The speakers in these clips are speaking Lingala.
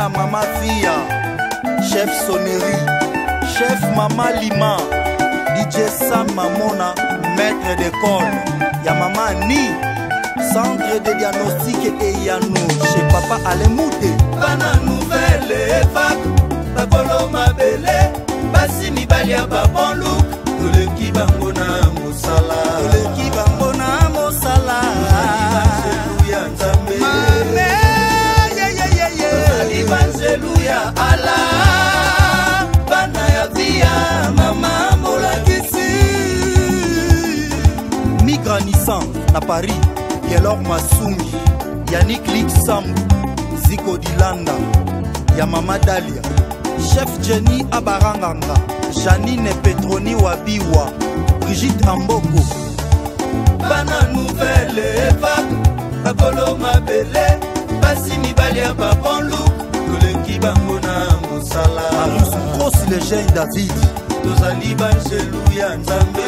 na Mama Fia, chef Sonnerie, chef Mama Lima, DJ Sam Mamona, maître d'école, ya Mama Ni, centre de diagnostic et Yano, chez Papa Alemouté. Bana nouvelle époque, bakolo mabele, basi mibali ya babon look, toleki bango na mosala, toleki bango na mosala, Alléluia Nzambe, mame, Alléluia Allah, bana ya via, mama molakisi. Migra Nissan na Paris, Kelor Masungi, Yannick Lik Sambu, Ziko Dilanda, ya Mama Dalia, chef Jenny Abaranganga, Janine Petroni Wabiwa, Brigitte Amboko. Bana nouvelle époque, bakolo mabele, basi mibali ya babon look, toleki bango na mosala. Marius Grosse Légende David, tozali banjelu ya Nzambe.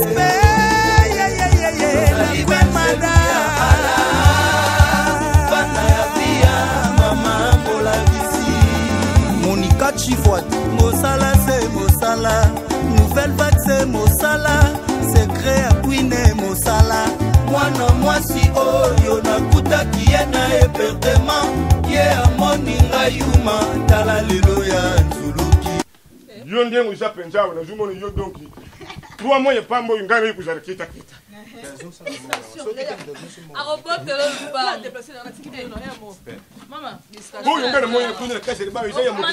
Tozali banjelu ya Allah, bana ya via, mama molakisi. Monica Chivwadi, Mosala c'est mosala, nouvelle vague c'est mosala, secret ya kwine mosala. Mwana mwasi oyo nakutaki ye na hébertement, ye amoni ngai yuma, tala lelo ya nzuluki. Yo ndengo isa penza na zumo yo donki. Toi moye pambo ngana yikuzara kita kita. Arobotelo luba déplacer dans la tikite non ya mo. Mama, Bo yo ngana moye kunela kase ba isa ya mo.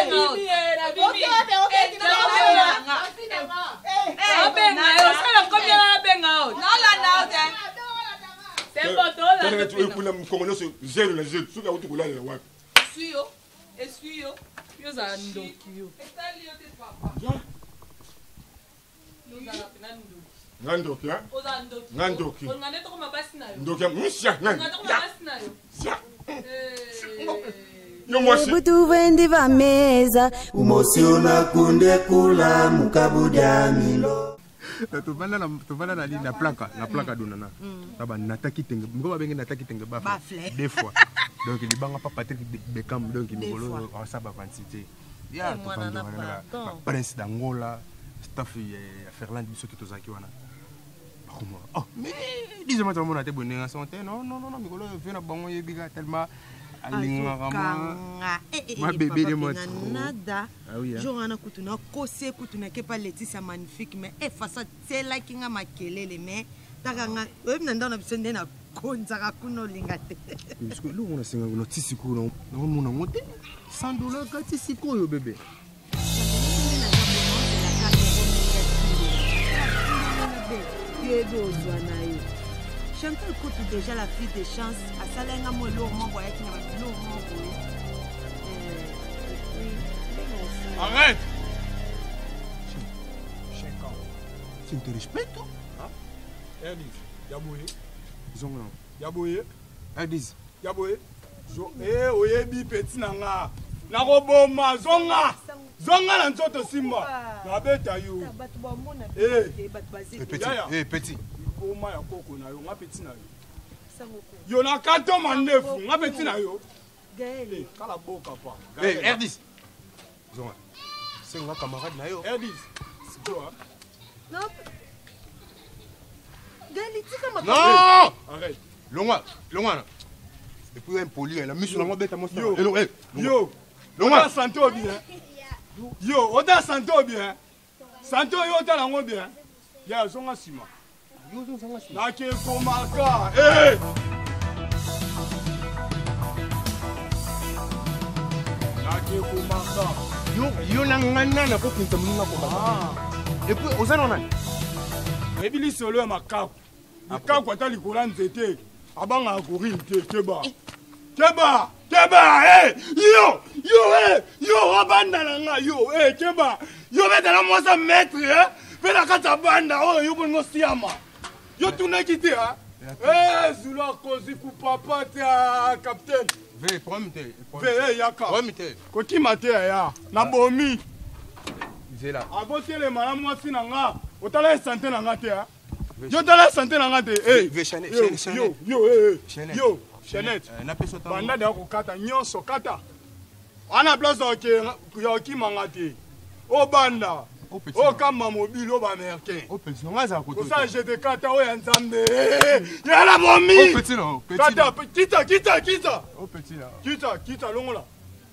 Ngandoki ha? Ngandoki. Ndoki msha ngandoki. Butu vendi va meza umosiona kunde kula mukabudia milo. Tuvana na lini na planka donana. Taba nataki tenge. Ngoba benge nataki tenge ba. Des fois. Donc il banga pas Patrick Beckham donc il ngolo en saba quantité. Ya tuvanda wana. Prince d'Angola, staff ya Ferland biso kitozaki wana. Oh mais dis-moi tout monde a été bonné en santé. Non ngolo vient na bango yebiga tellement ma bébé de moi nada joana kutuna kose kutuna ke pas Laetitia magnifique mais e fasa tela kinga makelele mais takanga webna ndana bisende na konza kuno lingate parce que lu on a singa no tisiko no mona mote $100 ka tisiko yo bébé Chantal écoute déjà la fille de chance à Salenga moi lourd voyait qu'il avait lourd. Arrête. Chacun. Tu te respectes toi? Hein? Erdis, Yaboye. Zonga. Yaboye. Erdis. Yaboye. Oyebi petit nanga. Na roboma zonga. Zonga na nzoto simba. Na beta yo. Petit. Oma ya koko na yo nga petit na yo. Yo na kato mandefu nga petit na yo. Gaël kala boka pa. Erdis. Zonga. C'est un camarade na yo. Erdis. C'est quoi? Non. Gaël tika ma. Non! Arrête. Longa. Et puis impoli la mission na beta mo ça. Yo. Longa santé bien. Yo, oda santé bien. Santé yo ta lango bien. Ya zonga sima. Nake komaka, eh! Nake komaka. Yo nangana na kokinta munga komaka. Et puis ozana nani? Ebili solo ya makaku. Makaku atali kola nzete. Abanga akori te keba. Keba, eh! Yo abanda nanga yo, eh keba. Yo beta na mosa maître, eh? Pela kata banda, oh yo bongo siama. Yo tourne quitté hein. Eh Zula kozi ku papa ta capitaine. Ve promete. Ve yaka. Promete. Ko ki mate ya na bomi. Zela. Abote le mala mwasi nanga. Otala santé nanga te hein. Yo tala santé nanga te. Eh ve Chanel. Yo Chanel. Na peso ta. Banda de ko kata nyonso kata. ana place oki mangate obanda okamba mobile oba américain kosa jete kata oyo ya nzambe yala momi kita longola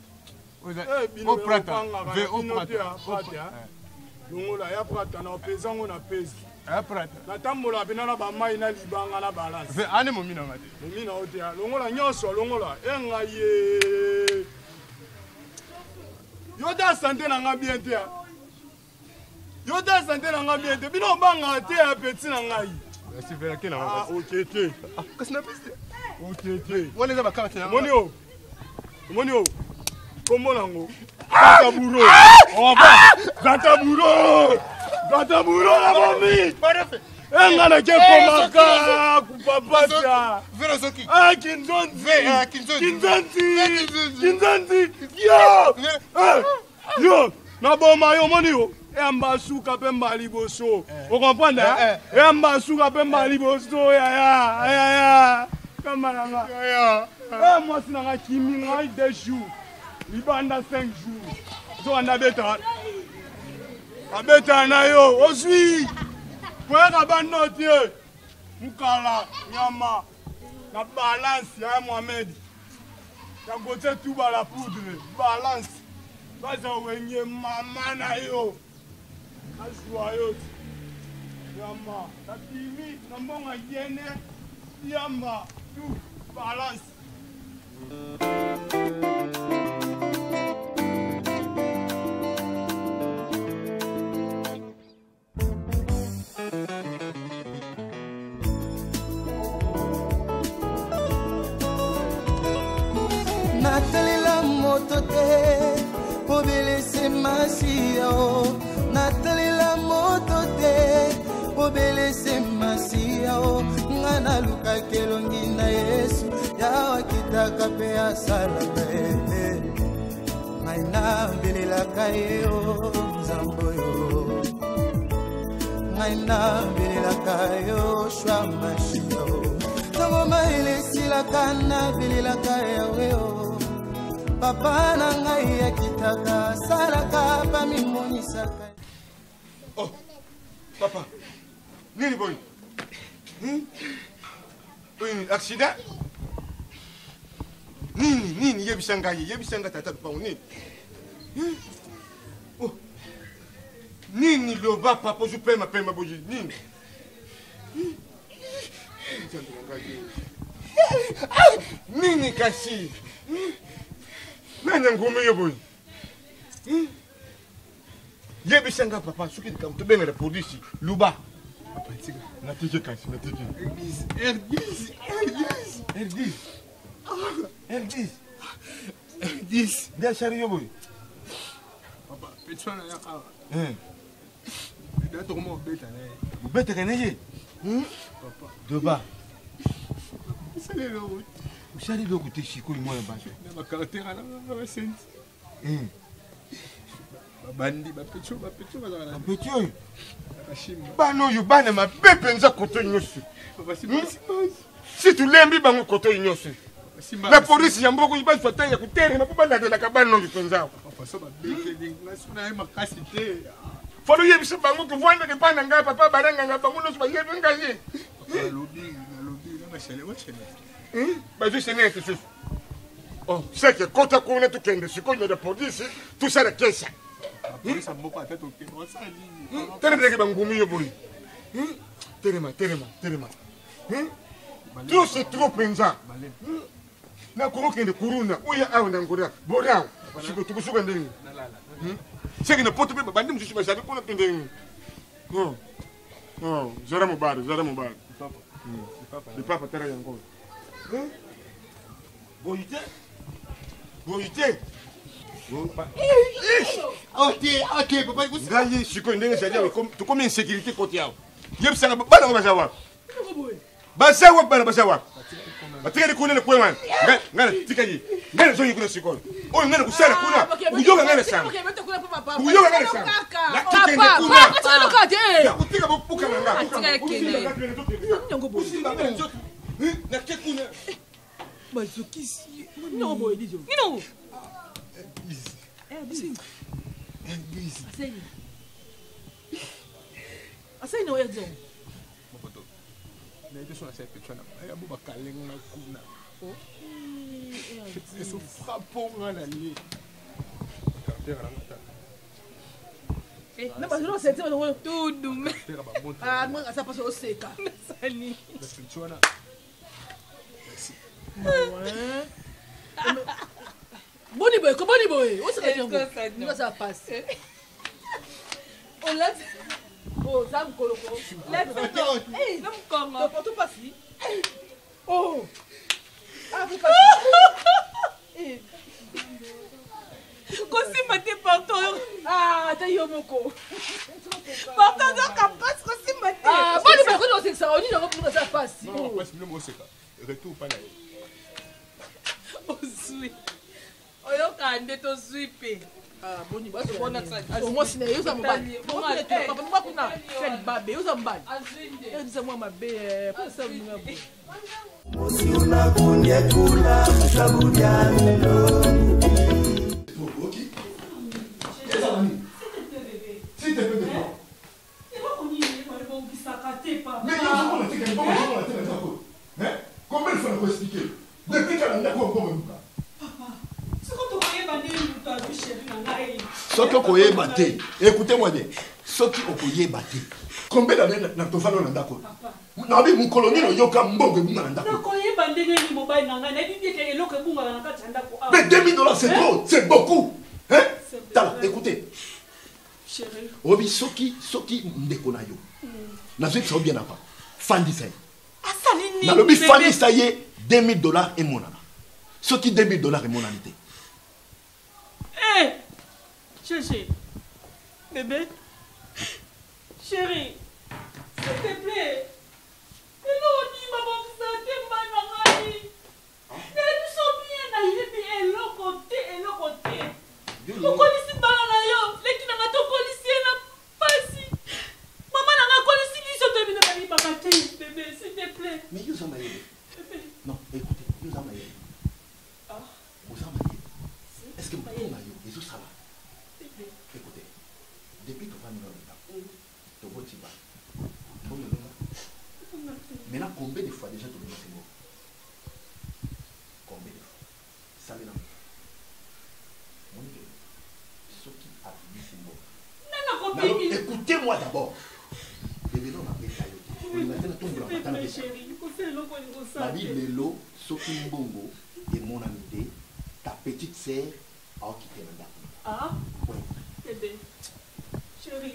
longola ya prata na opezango na pesi natambola pena na bamai na libanga na balance ane momina ngate momina otea longola nyonso longola enga ye yo ta santé na nga bien te yo ta santé na nga bien te bino banga te ya petit na ngai si vera ke na ah okete kasina piste okete wone za bakarte na moni o kombo nango Gataburo la mami. Enga na ke komaka kupapasa. Verozoki. Ah kinzonzi. Yo, na boma yo moni yo. Emba suka pemba liboso. Vous comprenez? Emba suka pemba liboso ya. Kamaranga. Moi sinanga kimi ngai 2 jours. Libanda 5 jours. Zo anda beta. Abeta na yo, osui. Kweka banotie. Mukala, nyama. Na balance ya Mohamed. Ya gote tuba la poudre. Balance. Baza wenye mama na yo. Aswa yo. Nyama. Tatimi, nambonga yene. Nyama. Tu, balance. Natalela moto te po belese masia o Natalela moto te po belese masia o ngana luka kelongi na Yesu ya wakitaka pe asala pe ngaina belela kayo zamboyo ngaina belela kayo shwa mashio Tangoma ile sila kana belela kayo Papa na ngai akitaka salaka pa mimonisaka. Oh, papa. Nini boy? Accident? Nini yebisanga tata pa nini? Oh. Nini loba papa je paie ma boji. Nini? Nini kasi? Nani ngome yo boy? Yebisanga papa suki de kamto benga polisi luba. Papa tika natike kasi natike. Erdis. Dia shari yo boy. Papa petona ya kawa. Dia to mo beta na. Beta kana ye? Papa. Doba. Sale lo. Ushari logo te shiko imona basho. Na makaratera na senti. Bandi bapecho bazana. Bapecho. Akashima. Bano yo bana mabepe nza koto nyosu. Si tu lembi bango koto nyosu. La police ya mboko iba fatanya kutere na kubanda de la kabana no yipenzao. Papa so ba beke dinga suna makasi te. Folo yebisa bango kuvanda ke pana nga papa baranga nga bango no so yebi ngaye. Lobi na mashale wachele. Bazu sene que c'est. Oh, c'est que quand tu connais tout kende, si connais la police, tout ça la caisse. Police mboko atatu ke wasali. Tene que bangumi yo boy. Terema. Tout c'est trop penza. Na kuro kende kuruna, uya awu ndangura, borao. Siko tukusuka ndeni. C'est que ne pote pe bandi msushi bashabi kuna tende. Oh, zara mubarak. Papa. Le papa tera yango. Boyite. Ok, papa. Ngaye siko ndenge sadia tu comme insécurité côté yao. Yebsanga bana basawa. Basawa. Batika kuna le kweman. Ngana tikaji. Ngana zonyi kuna siko. Oh ngana kusala kuna. Uyoga ngana sana. Uyoga ngana sana. La tikende kuna. Papa, look at it. Ya utika bopuka ngana. Atika kene. Nyongo boy. Na kekuna. Bazokisi. Non boy dijo. Nino. Aseni oyezo. Mopoto. Na ite sona sepe chwana. Aya buba kalenga na kuna. Oh. Eso frapo ngana li. Carter na mata. Na bazilo sente bano tudo. Ah, manga sa paso oseka. Sani. Na chwana. Boni boy, comment ni boy? Où c'est que tu ça passe? On l'a. Oh, ça me colle. Hey, non comment? Pour tout passer. Oh. Ah, vous passez. Kosi mate partout. Ah, t'as eu mon co. Partout dans campagne, kosi mate. Ah, boni boy, quand on sait ça, on dit non pour ça passe. Non, passe le mot c'est ça. Retour pas là. Osui. Oyo kande to sweep. Ah, boni ba so bona tsani. Omo sine yuza mbali. Bonga papa mba kuna fen babe yuza mbali. Azinde. Ndiza mwa mabe, pa sa mwa bo. Mosi una kunye kula tabudiano. OK. Qu'est-ce ça ami? S'il te plaît de quoi? C'est pas qu'on y est, mais bon qui s'accate pas. Mais comment on a fait comment on a fait d'accord? Hein? Comment il faut nous expliquer? Depuis qu'elle a d'accord comme ça. Soki okoye bate, écoutez-moi bien. Soki okoye bate. Combien d'années na tofano na ndako? Na bi mu colonie no yoka mbongo bunga na ndako. Okoye bande ni mobile nanga na dit que eloko bunga na kati ya ndako. Mais $2000 c'est trop, c'est beaucoup. Hein? Tala, écoutez. Chérie. Obi soki ndeko na yo. Na zwe so bien na pas. Fandi say. Asali ni. Na lobi fandi say $2000 et monana. Soki $2000 et monanité. Eh, chérie, bébé, chérie, s'il te plaît, hello, ni maman, vous êtes banangai. Nous sommes bien naïfs, et l'autre côté. Vous connaissez banana yo, les qui n'ont pas collissé na pasi. Maman n'a pas collissé, ils sont devenus bani bakati, bébé, s'il te plaît. Mais vous en avez. Non, écoutez, vous en avez. Ah. Vous en avez. Est-ce que vous avez des ça va? Écoutez, depuis que vous avez un maintenant, combien de fois déjà tu as fait mot? Combien de fois? Ça vient mon Dieu, ce qui a dit c'est mot. Écoutez-moi d'abord. Bébé, non, on a fait la Lelo, Soki Mbongo et mon amitié, ta petite sœur a quitté le date. Ah? Oui. Bébé, chérie.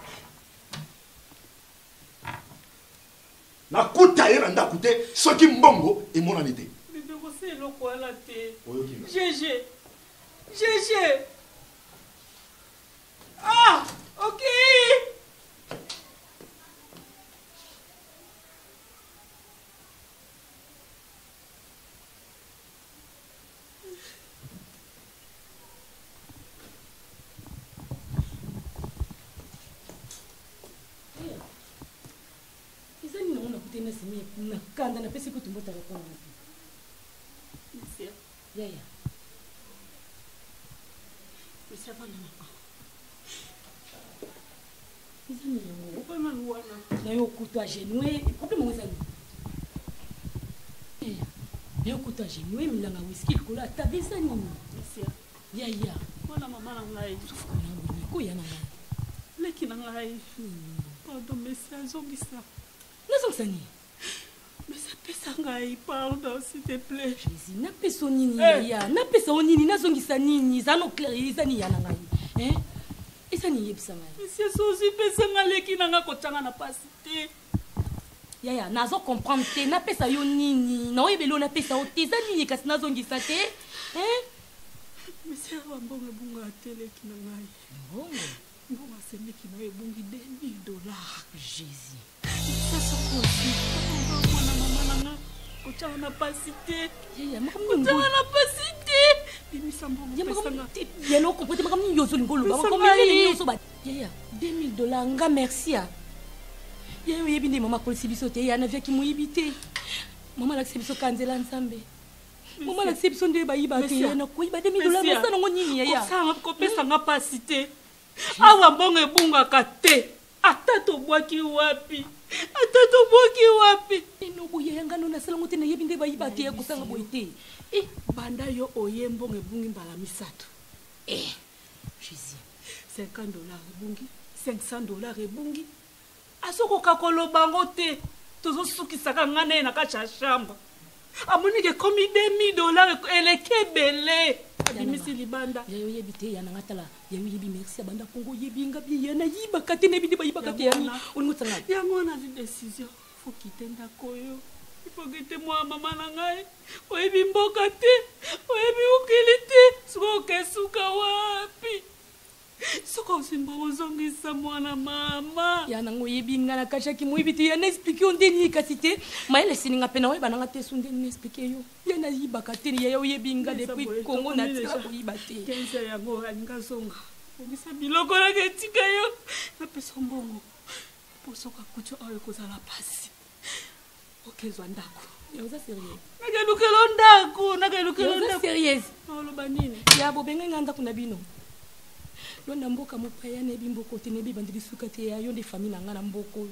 Na kuta na kute Soki Mbongo et mon amitié. Bébé, vous savez le quoi la tête? Oui, GG. GG. Ah, ok. Na kanda na pesi kutumbuta kwa kwanza. Monsieur. Yaya. Monsieur bana mama. Izani yangu. Uko na luana. Na yo kutwa jenwe, problème ngozani. Yaya. Na yo kutwa jenwe milanga whisky kola tabisa nini? Monsieur. Yaya. Bana mama na ngai. Sufuka na ngoni ko yana ngai. Leki na ngai. Pardon monsieur azongisa. Nazongisa nini? Mais ça pesa ngai, pardon, s'il te plaît. Jésus, na pesa nini yaya? Na pesa nini? Nazongisa nini? Za no clair, izani yana ngai. Hein? Izani yebisa ngai. Monsieur Sosi pesa ngaleki nanga kotanga na pasite. Yaya, nazo comprendre te, na pesa yo nini? Na oyebelo na pesa o te, za nini kasi nazongisa te? Hein? Monsieur Wambonga bunga ateleki na ngai. Mbongo. Mbonga semeki na ebungi $2000. Jésus. Sasa kosi. Kotanga na pasite. Yaya, kotanga na pasite. Bimisa mbongo pesa nga. Yaya, no comprendre makamni yozo lingolo ba makamni yozo ba. Yaya, $2000 nga merci ya. Yaya, yebi nde mama kolisi biso te, yaya na via ki moyibi te. Mama la biso kanzela nzambe. Maman la sip sonde ba yiba te na ko yiba $2 masa nango nini ya. Osanga kopesa nga pasi te. Awa mbongo ebungaka te. Ata tobwaki wapi. Ino boye yanga no na salango te na yebi nde ba yiba te kusanga boye te. Banda yo oye mbongo ebungi mbala misato. Jésus. $50 ebungi, $500 ebungi. Asoko kakolo bango te. Tozo sukisaka nga na ye na kati ya shamba. Amoni ke komi $2000 eleke bele. Abimisi libanda. Ya yo yebi te ya na ngatala. Ya yo yebi merci abanda Congo yebi nga bi ya na yiba kate ne bi ba yiba kate ya ni. Olingo tsanga. Ya ngona di décision. Faut quitter ndako yo. Il faut quitter moi mama na ngai. Oyebi mboka te. Oyebi ukili te. Suko kesuka wapi. Suko simba ozongisa mwana mama. Ya nango yebi nga na kacha ki moyebi te ya na expliquer on deni kasite. Ma ele sininga pena we bananga te sunde ni expliquer yo. Ya na yiba kate ya yo yebi nga depuis Congo na tsika ko yiba te. Kenza ya go alinga zonga. Obisa biloko na ketika yo. Na pesa mbongo. Posoka kucho ayo kozala pasi. Okezwa ndako. Ya uza sérieux. Nakelukelo ndako, nakelukelo ndako. Ya sérieux. Oloba nini? Ya bobenga nganda kuna bino. Londa mboka mopaya ne bimboko te ne bibandili suka te ya yo de famille na ngana mboko.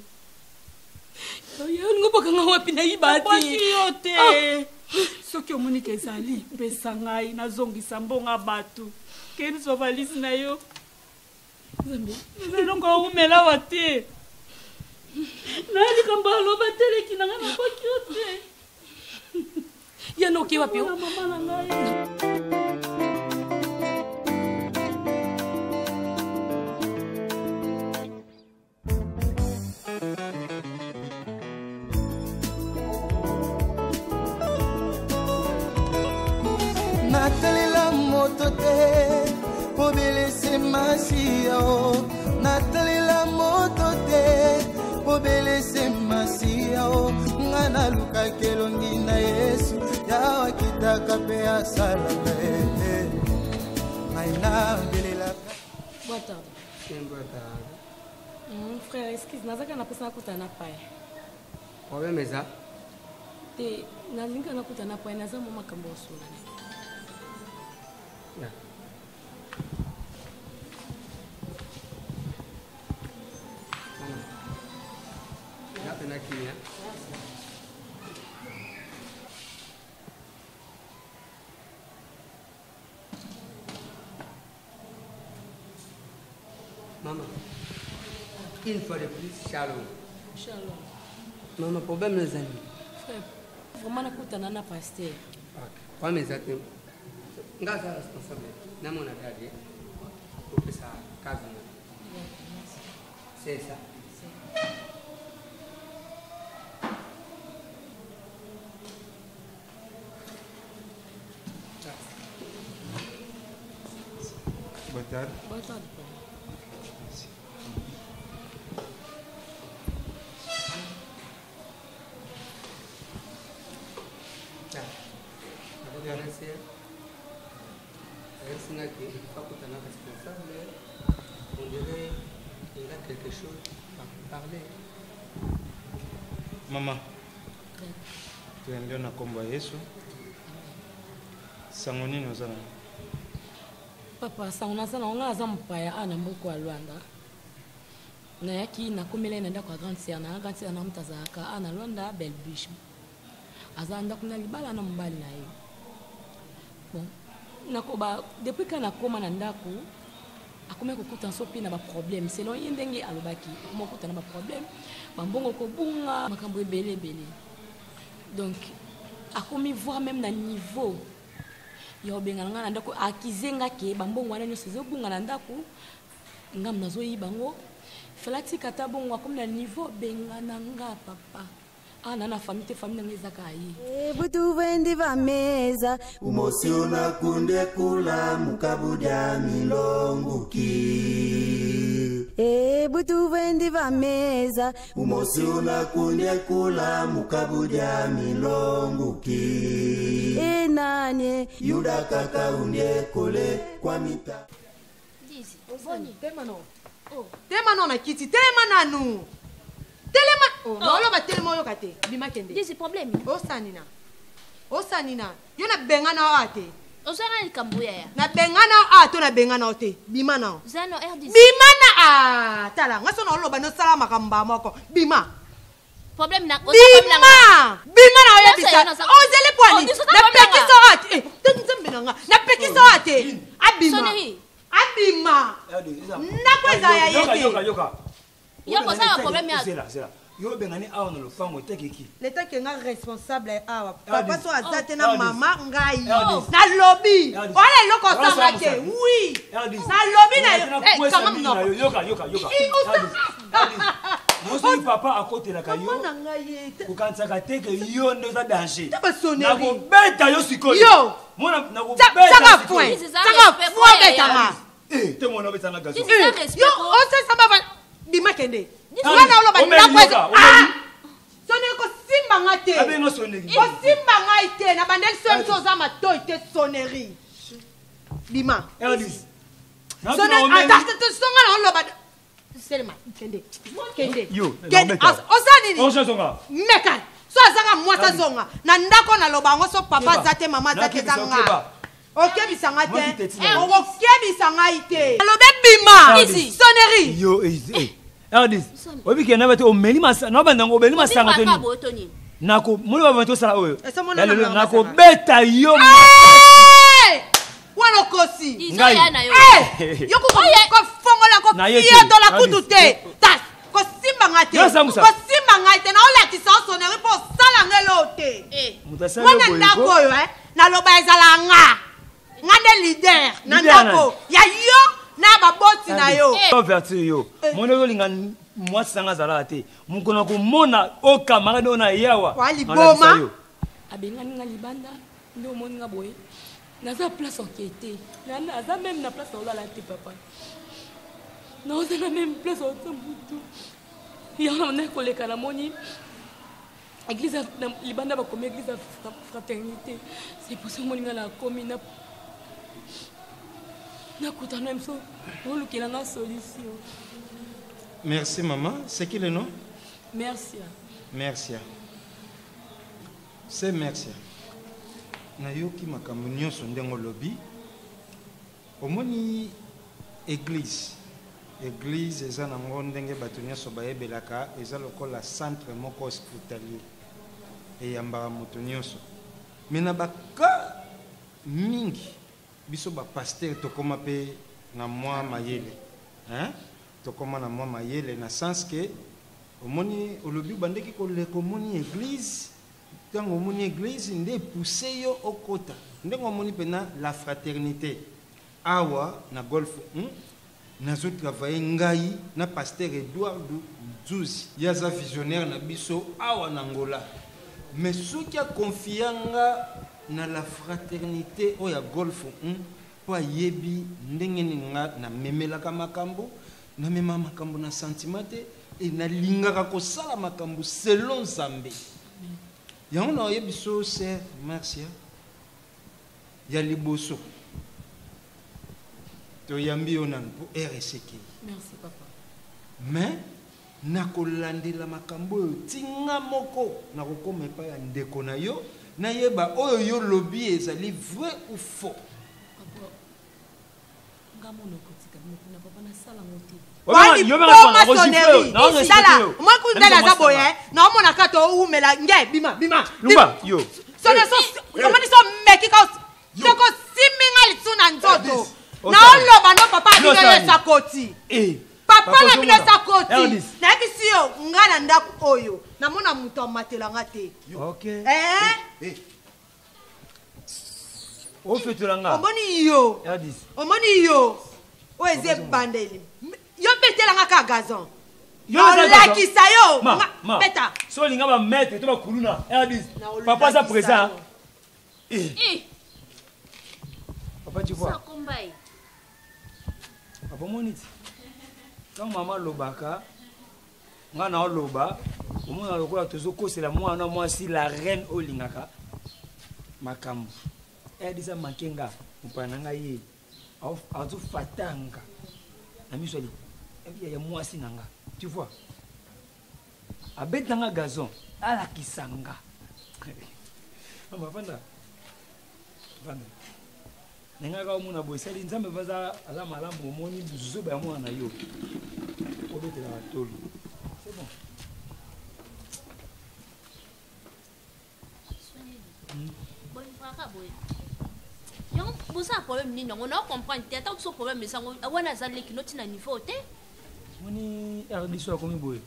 Yo ngoboka nga wapi na yibati. Kwaki yo te. Soki omoni kezali pesa ngai nazongisa mbonga batu. Keni so valise na yo. Zambe. Nalongo umela wate. Nali kamba loba teleki na ngana kwaki yo te. Ya no ke wapi yo. Mama na ngai. Natalela moto te po belese masio. Natalela moto te po belese masio. Ngana luka kelongi na Yesu ya wakitaka pe asala pe. Maina belela. Boa tarde. Sim, boa tarde. Frère, excuse, nazaka na pesa kutana pai. Problème eza? Te nalinga na kutana pai naza mo makambo osuna ne. Yeah. Napenda kimya. Maman, une fois de plus, shalom. Shalom. Maman, problème les amis. Frère, vraiment nakutana na pasteur. Ok. Kwa mezate. Ngaza responsable. Na mona dadi. Professeur Kazuma. C'est ça. Boa tarde. Boa tarde. On dirait qu'il a quelque chose à parler. Maman, tuende na komba Yesu. Sango nini ozana? Papa, sango nazana onga aza mpaya ana mboko alwanda. Na yaki na komela na ndako grande sœur na mtazaka ana lwanda Belgique. Azanda kuna libala na mbali na ye. Bon, nakoba depuis que nakoma na ndako akome kokuta sopi na ba problème selon yendenge alobaki akoma kokuta na ba problème bambongo ko bunga makambo ebele. Donc akomi voir même na niveau yo benga na ndako akizenga ke bambongo wana nyose zo bunga na ndako ngam nazo yi bango felati kata bongo akomi na niveau benga na nga papa. Ana na famille ngezaka yi. Butu vendi va meza. Umosi unakunde kula mukabudia milonguki. Butu vendi va meza. Umosi unakunde kula mukabudia milonguki. Nanye. Yuda kaka unye kole kwa mita. Dizi, boni. Temano. Oh, temano na kiti, temananu. Telema. Oh, no lo ba telema yo kate. Bima kende. Dizi problème. Oh sanina. Osanina, yo na bengana ate. Osana ni kambuya ya. Na bengana ato na bengana ote. Bima na. Zano RDC. Bima na tala, ngaso na oloba no sala makamba moko. Bima. Problème na Bima. Bima na oya bisa. Ozele pwani. Na pekiso ate. Tunzembe nga. Na pekiso ate. Abima. Abima. Na kweza ya yete. Yoka ça problème ya. Yo bengani awa na lofango tekeki. L'état que nga responsable awa. Papa so azate na mama ngai. Na lobby. Ole loko sanga ke. Oui. Na lobby na comment non. Yoka. Mosi papa à côté la kayo. Ukansaka teke yo ndo za danger. Na ko beta yo sikoyo. Yo. Mona na ko beta. Saka point. Saka point beta ma. Te mona beta na gazo. Yo, on se samba bima kende. Wana ulo ba nakweza. Sone ko simba ngate. Abenga soneri. Ko simba ngaite na bandel semso za matoi te soneri. Bima. Eldis. Sone atarte te songa na ulo ba Selma kende. Yo. Kende. Osani ni. Osha songa. Meka. So azanga mwata zonga. Na ndako na loba ngo so papa zate mama zate zanga. Ok bisanga te. Ok bisanga ite. Alobe bima. Ici. Soneri. Yo Eldis. Obi ke na bate o meli masa na banda ngo beli masanga toni. Nako muli ba bantu sala oyo. Nako beta yo. Wana kosi. Ngai. Yo ko fongola ko fieto la kutute. Tas ko simba ngate. Ko simba ngate na ola kisanso ne ripo sala ngelote. Wana ndako yo na loba ezala nga. Ngande leader na ndako. Ya yo na baboti na yo. Ouverture yo. Mono yo linga moi sanga zala te. Mukona ko mona o camarade na yawa. Wali boma. Abengani nga libanda ndo moni nga boye. Naza place enquêté. Naza même na place olala te papa. Naza na même place au Tambutu. Ya on est koleka na moni. Église libanda ba comme église fraternité. C'est pour ça moni nga na commune solution. Merci maman. C'est qui le nom? Merci. Merci. C'est merci. Nayoki makambo nyonso ndengo lobi. Omoni église. Église eza nango ndenge bato nyonso bayebelaka eza lokola centre moko hospitalier. Eyambaka moto nyonso. Mais na baka mingi biso ba pasteur tokoma pe na mwa mayele hein tokoma na mwa mayele na sens que omoni olobi bandeki ko le komoni église tango omoni église nde pousser yo okota ndenge omoni pena la fraternité awa na golf nazo travailler ngai na pasteur Edouard Dzuzi yaza visionnaire na biso awa na Angola mais soki a confianga na la fraternité o ya golf po yebi ndenge ninga na memelaka makambo na mema makambo na sentimate et na lingaka ko sala makambo selon Nzambe yango na yebi so c'est merci ya liboso to yambi onan po RSK merci papa mais nakolandela makambo tinga moko nakokoma epa ya ndeko na yo nayeba oyo yo lobi ezali vrai ou faux. Papa na bino sakoti. Na bisi yo ngana ndako oyo. Na mona muto matelanga te. OK. O fetulanga. Omoni yo. Omoni yo. O eze bandeli. Yo betelanga ka gazon. Yo la kisa yo. Beta. So linga ba mettre to ba kuluna. Erdis. Papa sa présent. Papa tu vois. Ça combat. Papa monite. Quand maman lobaka ngana loba omona lokola tozokosela mwana mwasi la reine olingaka makambo edisa makenga mpananga ye azu fatanga na misoli ya mwasi nanga tu vois abetanga gazon ala kisanga Fanda. Nenga omona boiseli nzambe baza ala malamu omoni zuba ya mwana na yo. Obetela batolo. C'est bon. Bon, frère, boy. Yo, vous avez un problème ni non, on a compris. T'as tant de problème mais ça on a zalé qui note na niveau té. Moni RD so comme boy.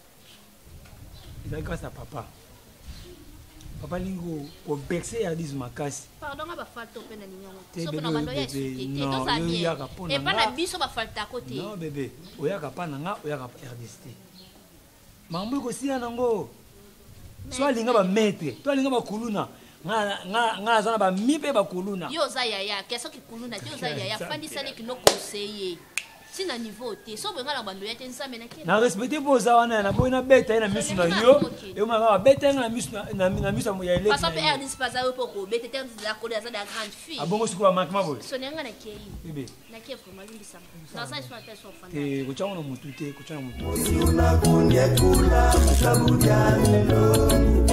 Il grâce à papa. Papa lingo ko bercer RD makasi. Pardon, ba falta open na ninyo. So na bando ya suite. To ça bien. Et pas na biso ba falta côté. Non bébé, oyaka pa nanga oyaka RDST. Mambo ko sia nango. So alinga ba maître, to alinga ba kuluna. Nga zana ba mipe ba kuluna. Yo za yaya, keso ki kuluna, yo za yaya fandi sale ki no conseiller. Si na niveau te, so benga na bando ya te nsambe na ke. Na respecter poza wana na boina beta na misu na yo. E uma ba beta na misu na misu mo ya ile. Parce que RD se passe pour ko beta te za ko za da grande fille. Abongo sukula makma boy. So nenga na ke yi. Bébé. Na ke vraiment limbi sama. Na sa so attention fanda. Te ko chango no mutu te, ko chango mutu. Una kunye kula mshabujani lo.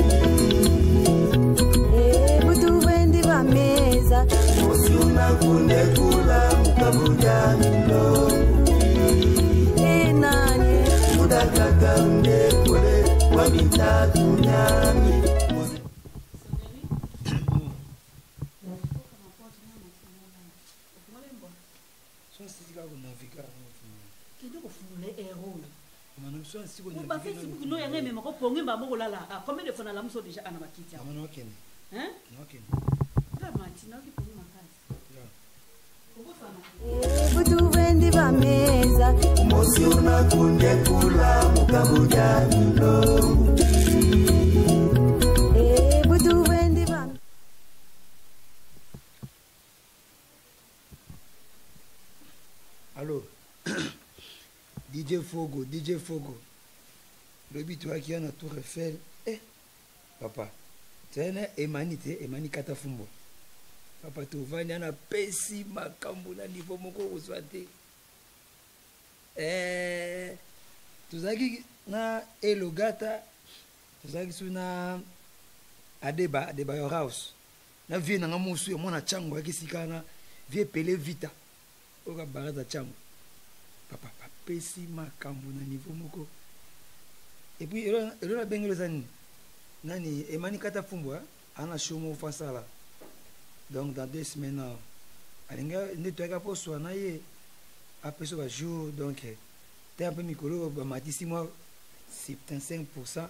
Mesa Mosiuna kunye kula mkabujani lo Enani Muda kaka unye kule Wabita kunyami Combien de fois la muso déjà à ma kitty? Hein? Ok. Butu vendi va mesa Mosi una kunye kula mukabujani lo Butu vendi va Alors DJ Fogo le but toi qui a na Tour Eiffel papa tena emani kata fumbo papa tovani ana pesi makambo na niveau moko kozwa te tozalaki na elogata tozalaki so na adeba your house na vie nanga mosu ya mwana chango akisika na vie pele vita oka baraza chango papa pesi makambo na niveau moko et puis elo na bengelo zani nani emani kata fumbo ana shomo fasala donc dans 2 semaines alinga ndetoka po swana ye apeso ba jour donc t'es un peu mikolo ba matisi moi 75%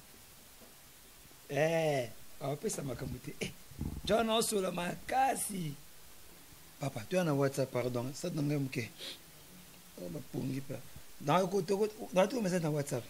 apesa makamute John also la makasi papa tu as un WhatsApp pardon ça donne mke ba pongi pa dans tout message dans WhatsApp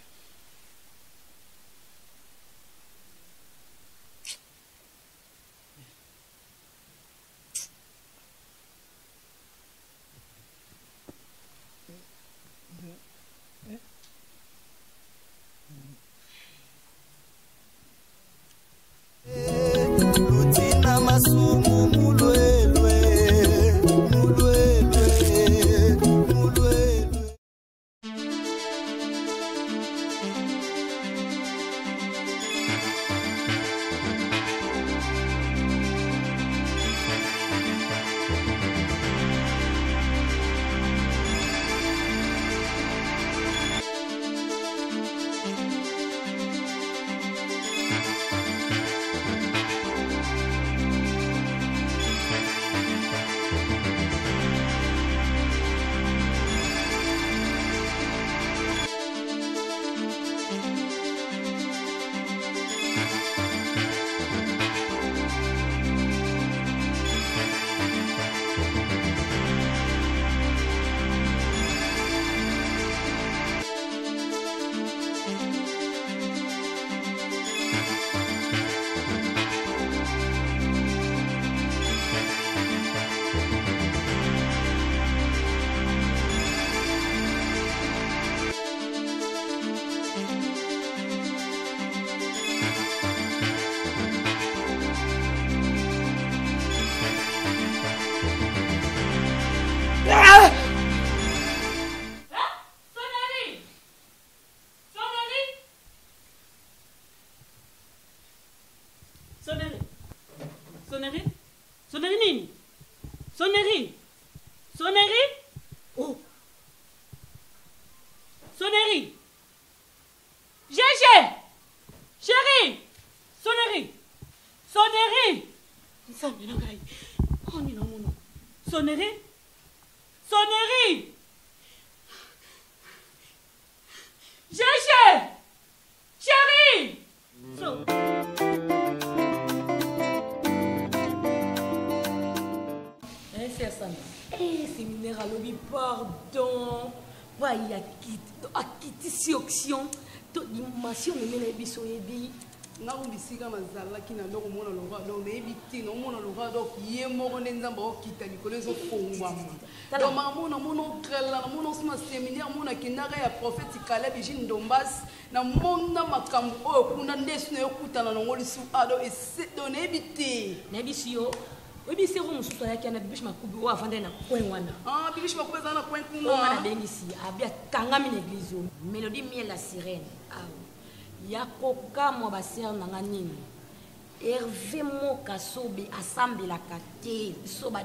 Sonnerie? Sonnerie! Chérie! Chérie! So. C'est ça. Séminaire à lobby, pardon. Il y a quitté si option. Toute dimension, mais les bisous et billes. nga ubisika mazalaki na ndoko mona longa donc nayebi te nomona longa donc ye moko nde nzambe okita likolo ezofongwama donc makamona mona okrela namona osima séminaire mona akendaka ya prophète Caleb Eugene Ndombas na mona makambo oyo kuna nde esi na yokutana nango lisu ado donc nayebi te nayebi si yo oyebi seko mosusu ayaki ana bibishi makubi oyo avandai na coin wana bibishi makubi ezala na coin kuna oyo wana bengisi abi akangami na église oyo mélodie miel la sirène yakoka mwa basere nanga nini Hervé moka sobe asambelaka te soba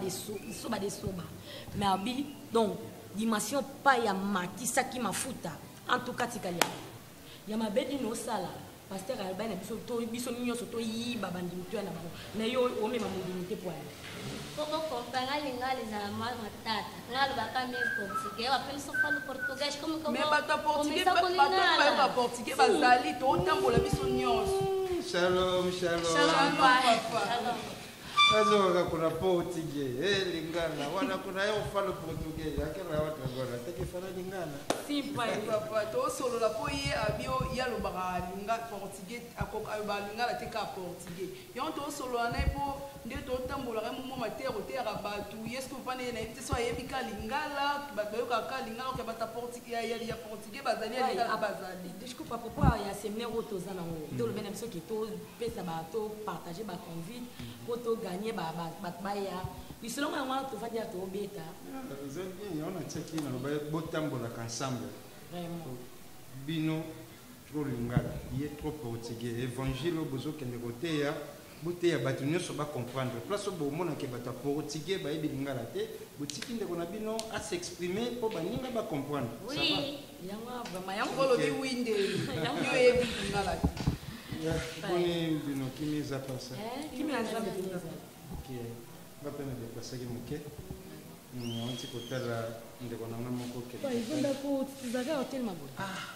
mais abi donc dimension pa ya matisaki mafuta en tout cas tikali ya mabedi no sala pasteur Albin na biso nyonso toyiba bandimi to na bango na yo omema modinité po Como comprar lingali na mama tata. Ngalo baka me português, a pensa fala português como que eu vou. Mas português, bata português bazali to tambola biso nyonso. Shalom, shalom. Shalom papa. Azoga kuna português, lingana, wana kuna yo fala português, akela watu agora, teke fala lingana. Sim, pai. Papa, to solo la po ye abio yalo baka linga português, akoka ba lingala teka português. Yo to solo na po nde to tambola ka mumo matero te ka batu yesko pane na ite so yebi ka lingala bayo ka ka lingala ka bata português ya português bazali ya lingala bazali. Desculpa papa ya séminaire auto za nango. To le bena biso ki to pesa ba to partager ba convite, ko to gagner ba ya. Biso longa ngwa to fadia to beta. Zeli on a checké na ba botambola ensemble. Vraiment. Bino trop lingala, il est trop portugais. Évangile bozo kende côté ya bote ya bato nyonso ba comprendre place bo mona ke bato portugais ba yebi lingala te botiki ndeko na bino a s'exprimer po baninga ba comprendre oui yanga vraiment yango lobi winde yo yebi lingala te ya boni bino kimi za pasa kimi azambe ok ba pena de passer ki moke on ti kotala ndeko na moko ke ba izonda ko tizaka hotel mabo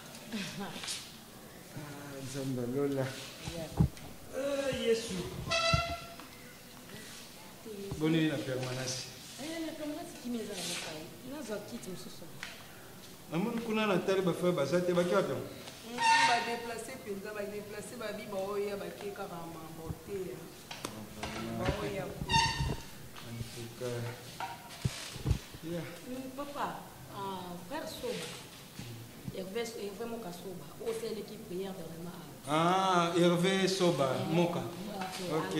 zamba lola Yesu. Bonne la permanence. La permanence qui m'est arrivée. Là, je quitte ce soir. Maman, kuna na tali ba fa ba za te ba ki wapi? Ba déplacer penza ba déplacer ba bi ba oya ba ke ka ba mambote ya. Ba oya. En tout cas. Yeah. Papa, frère Soba. Hervé Moka Soba. Oh, c'est l'équipe prière de vraiment. Ah, Hervé Soba, Moka. Ok.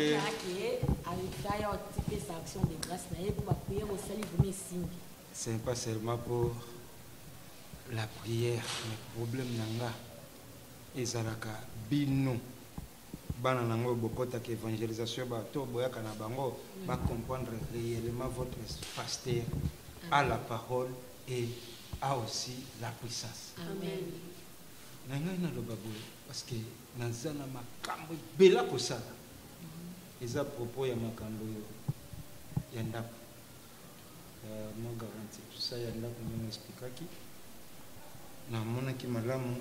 C'est pas seulement pour la prière, mais le problème nanga ezalaka bino bana nango bokota que évangélisation ba to boyaka na bango ba comprendre réellement votre pasteur à la parole et a aussi la puissance. Amen. Nanga na lobaboy parce que nazana makambo bela kosala. Eza propos ya makambo ya ndako. Mo garanti tout ça ya ndako mo expliquaki. Na mona ki malamu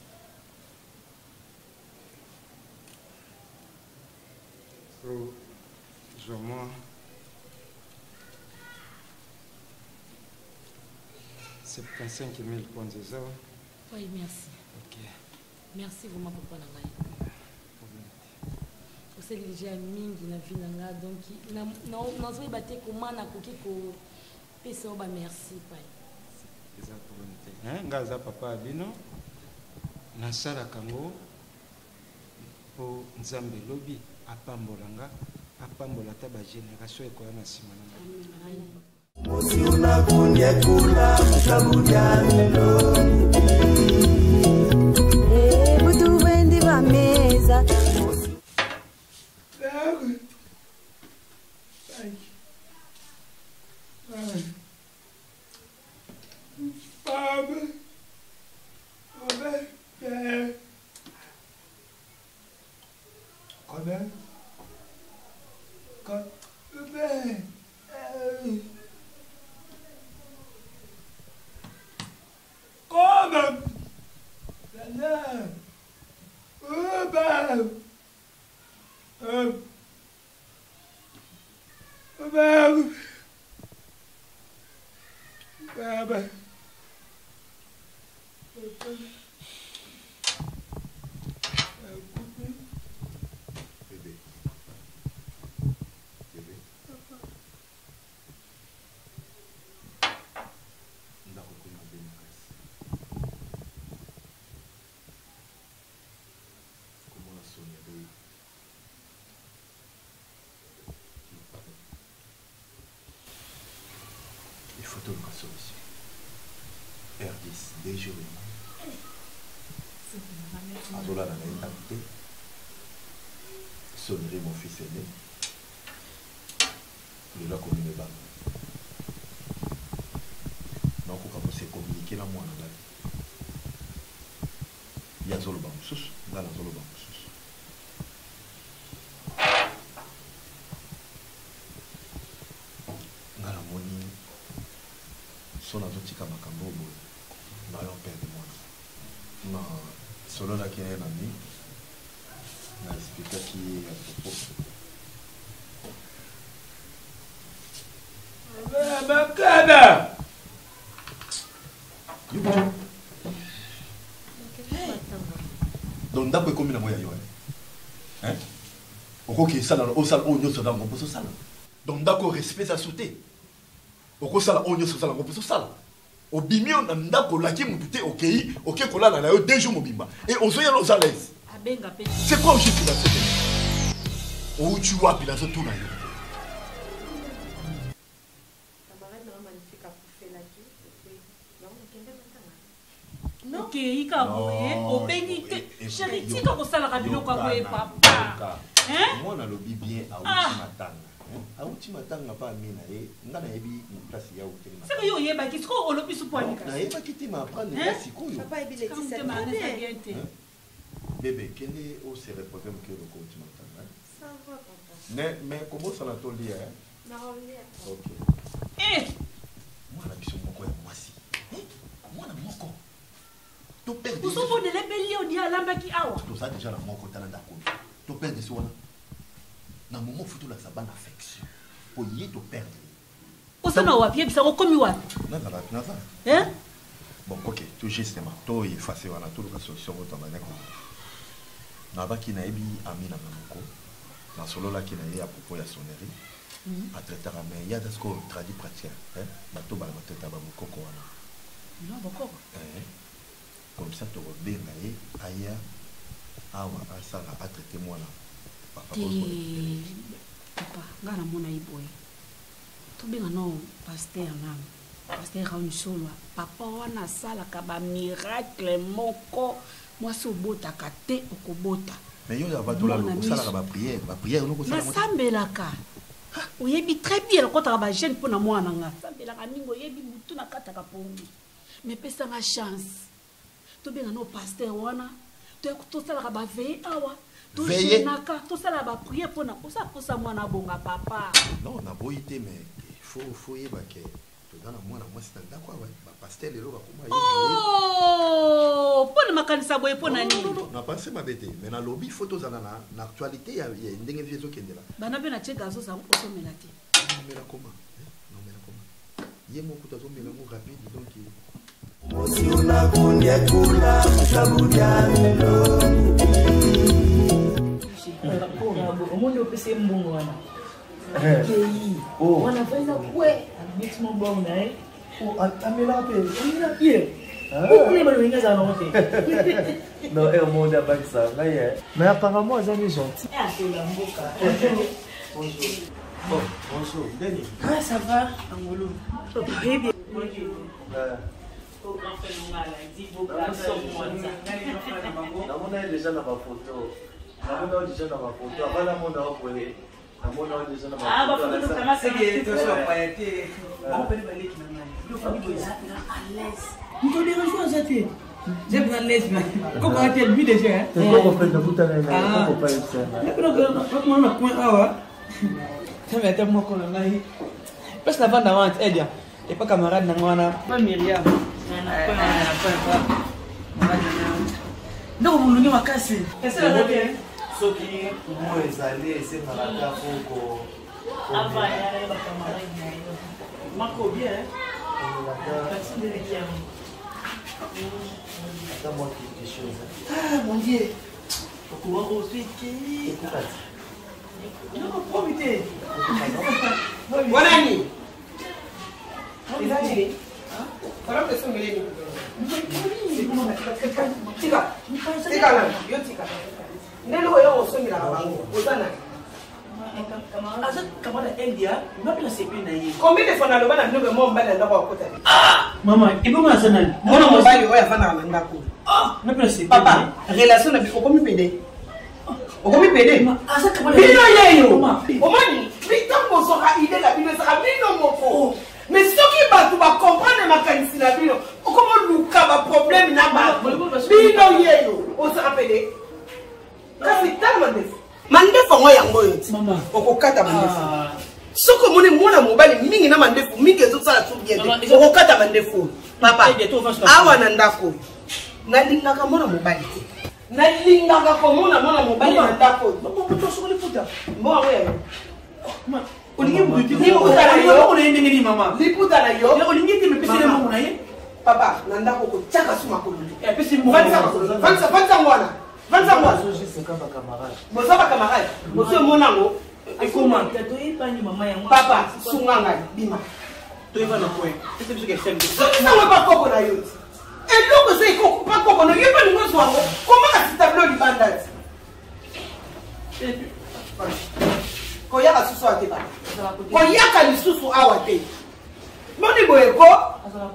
pro jomo 75 000 points de ça. Oui, merci. OK. Merci vraiment pour la ngai. Você déjà mingi na vie nanga donc na zo baté comment na koki ko pesa ba merci pai. Exactement. Ngaza papa bino na sala kango po nzambe lobi apambolanga apambola ta ba génération ekoya na sima na ngai. Musiuna kunyekula shabunyalo. Butu vendi va mesa. Bébé. Bébé. Ndako kuna bema kasi. Comment la Sonia Doy. Il faut trouver une solution. R10, déjà Azola n'a pas été. Sonnerie mon fils aîné. Il est là comme une balle. Donc on peut se communiquer là moi là. Il y a Zolo Bamoussous, là la Zolo Bamoussous. Ngala moni son azotika makambo boy. Na yo perdre moi. Non, solo là qui est un ami. Na expliquer qui est à propos. Bakada. Donc d'après combien de mois il y a hein? Au que ça au sale on yo dans mon poste sale. Donc d'accord respect ça sauter. Au sala on yo ça dans mon poste sale. Au bimio ndako laki mututé OK OK kola na yo 2 jours mobimba et ozoya los à l'aise. C'est quoi juste là c'est? Où tu vois puis là tout là. Ok, ika boye, obengi te. Chérie, tika kosalaka biloko boye papa. Hein? Moi na lobi bien a uti matanga. A uti matanga pa mina ngana yebi place ya uti. C'est que yo yeba ki sko olobi su poani ka. Na yeba kiti ma prendre ya sikoyo. Papa ebi leti ça va bien. Bébé, quel est au serré problème que le coach matanga? Ça va papa. Mais comment ça la tolie hein? Na revenir. OK. Eh, moi na biso moko ya mwasi. Moi na moko. To perdre. Vous savez de l'ébellier au dia lamba ki awa. To ça déjà la moko talanda ko. To perdre so wana. Na moment futu la sabana affection. Po yé to perdre. Osana wa vie bisa ko komi wa. Na na. Hein? Bon, OK, tout justement, to effacer wana to la solution au temps ko. Na ba ki na ebi amina na moko. Na solo la ki na ye à propos ya sonnerie. A traiter à mais il y a des choses traduit pratique hein. Ba to ba na traiter ba moko ko wana. Non, boko. Comme ça, tu reviens ailleurs, à ça, à traiter moi là. Papa, ngana mona iboy. To benga no pasteur nam. Pasteur rauni solo. Papa wana sala ka ba miracle moko. Moi so bota ka te okobota. Mais yo ya ba to la lo sala ka ba prière no ko sala mo. Sambelaka. Oyebi très bien ko ta ba jeune pona mwana nga. Sambelaka ningo yebi mutu na kata ka pongi. Mais pesa nga chance. To benga no pasteur wana to sala ba veiller awa to jenaka to sala ba prier pona osa mwana bonga papa. Non na boité mais faut yeba ke to dana mwana moi c'est d'accord ba pasteur lelo ba kuma yeba. Oh pona makanisa boye pona nini? Non na pensé ma bête mais na lobby photo za na actualité ya ndenge viezo kendela. Bana be na cheka zo sa ko melati. Non mais la comment? Non mais la comment? Yemo kutazo mela mo rapide donc Mosiuna kunya kula sabunya milongi. Omundo pese mbongo wana. Kei. Wana fanya kwe. Mix mo bongo na amela pe. Amela pie. Pourquoi ba winga za no te? Non, et au monde a pas ça. Mais apparemment, ils sont gentils. Ah, c'est la mboka. Bonjour. Bon, bonjour. Denis. Ah, ça va? Angolo. Très bien. Bonjour. On a déjà dans ma photo. On a déjà dans ma photo. Avant la monde a envoyé. On a déjà dans ma photo. Ah, bah, comment c'est que tu sois pas été. On peut aller qui n'a pas. Le famille est à l'aise. Vous connaissez les choses, c'était. J'ai besoin de l'aise, mais comment est-ce lui déjà? C'est quoi qu'on fait de vous à l'heure? Pourquoi pas ça? Comment on a point à ça va être moi qu'on a eu. Parce que la vente d'avant est bien. Et pas camarade n'a pas Myriam. Non, vous l'avez cassé. Qu'est-ce que vous avez? Ce qui vous est allé, c'est Maraka Foko. Ah, bah, il y a des camarades. Marco bien, hein? Merci de l'équipe. Donne-moi quelque chose. Ah, mon Dieu. Pourquoi on se fait non, profitez. Voilà, ni. Les amis. Voilà que c'est un mélène. Tika. Tika là. Yo tika. Nelo yo osongi la bango. Ozana. Comment India, combien de fois dans le bas de mon bal à côté? Ah, maman, et comment ça n'a pas mon bal ou à Fana? Ah, papa, relation avec au commis pédé. Au commis pédé. Ah, ça comment il y a au mani, vite on sera idée la vie sera bien mon faux. Mais ce qui va tout va comprendre ma qualité la vie. Comment Luca va problème n'a pas. Bino yeyo, on sera pédé. Kasi tellement de mandefu ngo yango yo mama okokata mandefu soko mone mwana mobali mingi na mandefu mingi ezosala tu bien okokata mandefu papa awa na ndako nalingaka mwana mobali te nalingaka komona mwana mobali na ndako mama soko liputa mwa wewe olingi mutu liputa na yo olingi nini mama liputa na yo olingi te mepesele mungu na ye papa na ndako ko chaka suma ko epesi mungu vansa mwana Vansa moi. Bonsoir camarade. Monsieur Monango. Comment? Papa, Sunganga, Bima. Tu vas le point. C'est ce que j'aime. Ça ne va pas comprendre la youte. Et donc, c'est pas comprendre. Il n'y a pas de besoin. Comment est-ce tableau du bandage? Quand il y a la sous à tes pas. Quand il y a la sous à Wate. Mon niveau est quoi?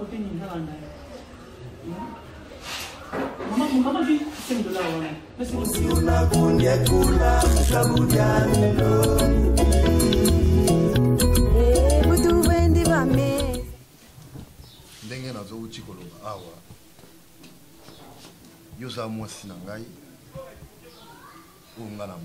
Maman dit c'est de là ndenge nazouti koloba awa yoza mwasi na ngai oyo nga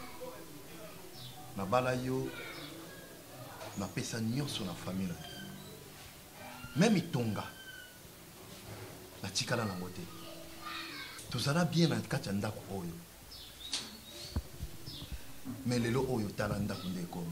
na bala yo napesa nyonso na famille na même itonga natikala nango te tozala bien na kati ya ndako oyo mais lelo oyo tala ndako nde ekomi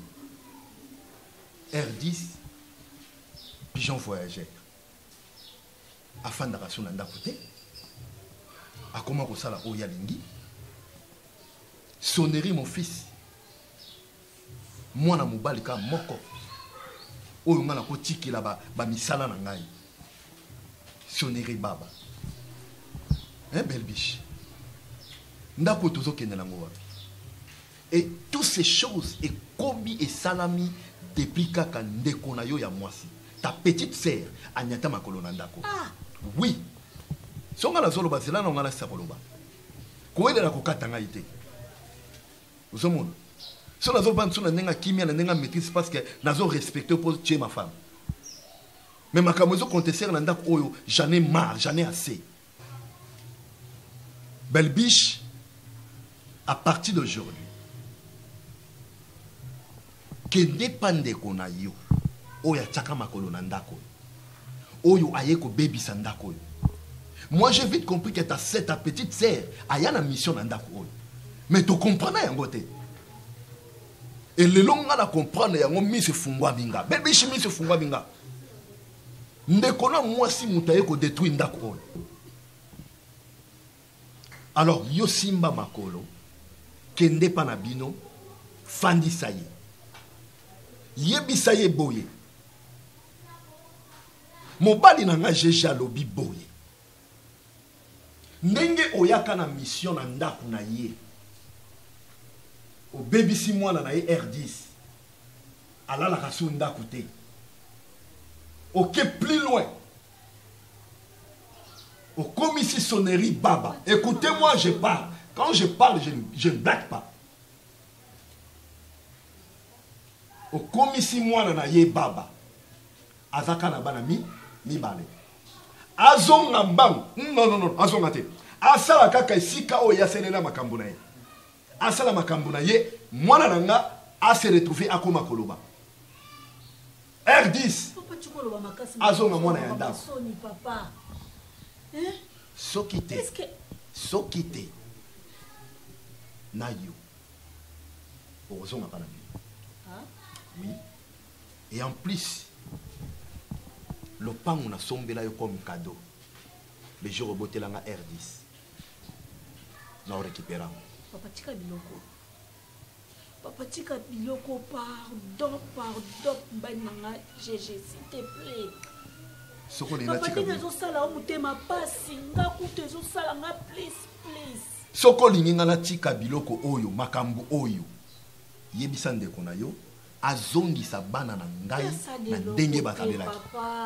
R10 pigeon voyageur afandaka so na ndako te akoma kosala oyo alingi sonnerie mon fils mwana mobali ka moko oyo nga nakotikela bamisala na ngai sonnerie baba belle biche ndako tozokende nango wapi et toutes ces choses ekomi esalami depuis kaka ndeko na yo ya mwasi ta petite sœur anyata makolo na ndako oui songa nazoloba zela na nga nasisa koloba koyelela kokata ngai te ozomona so nazoloba nso na ndenge kimia na ndenge maîtrise parce que nazo respecter pour tuer ma femme mais makambo ezocontestere na ndako oyo j'en ai marre, j'en ai assez. Belle biche, à partir d'aujourd'hui, que dépende qu'on a yo, oya tchaka makolo nandako, oyo ayeko baby sandako. Moi j'ai vite compris que ta petite sœur a une mission nandako. Mais tu comprends yango te. Et le long à la comprendre yango mi se fungwa binga. Belle biche mi se fungwa binga. Ndekona moi si mutayeko détruire ndako. Alors, yo simba makolo, kende panabino, fandi saye. Yebi saye boye. Mobali nanga jeja lobi boye. Ndenge oyaka na mission na ndaku na ye. O baby si mwana na ye R10. Alala kasu ndaku te. Ok, plus loin. Au commissaire sonnerie baba. Écoutez-moi, je parle. Quand je parle, je ne blague pas. Au commissaire moi na ye baba. Azaka na bana mi bale. Azonga mbang. Non, azonga te. Asala kaka isika o yaselela makambo na ye. Asala makambo na ye, mwana nanga a se retrouver akoma koloba. R10. Azonga mwana ya ndako. Papa. Sokite. Sokite. Na yo. Ozonga pas na oui. Et en plus, le pan on a sombé là comme cadeau. le jour où boté langa R10 na récupérant papa tika biloko pardon bananga GG s'il te plaît soko papa ndenge ezosala o motema pasi nga kutu ezosala nga please soko linginga na tika biloko oyo makambo oyo yebisa ndeko na yo azongisa bana na ngai na ndenge bazalelaki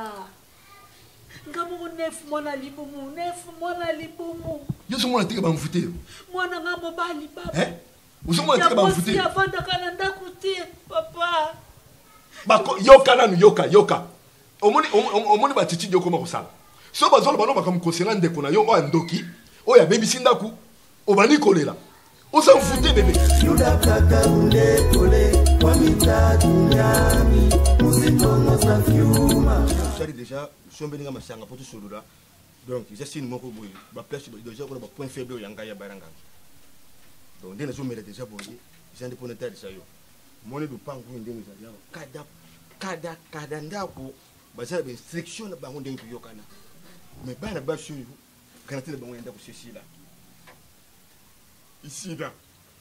nga moko nef mwana libumu yo somona tika bamfute yo mwana nga mobali papa osomona tika bamfute yo avandaka na ndako te papa yoka nanu yoka omoni batiti yokoma kosala so bazoloba no makambo kosela ndeko na yo oyo ndoki oyo abebisi ndako obani kolela osamfute bebe déjà sombeninga masanga poto solola donc j'ai signe moko boye ba place déjà ko ba point faible yanga ya baranga donc ndena zo mele déjà boye j'ai indépendant de ça yo moni du pangu ndenge za yabo kada ndako baza ba instruction na bango ndenge yokana mais bana ba shu kana tele bango yenda ko sesila ici là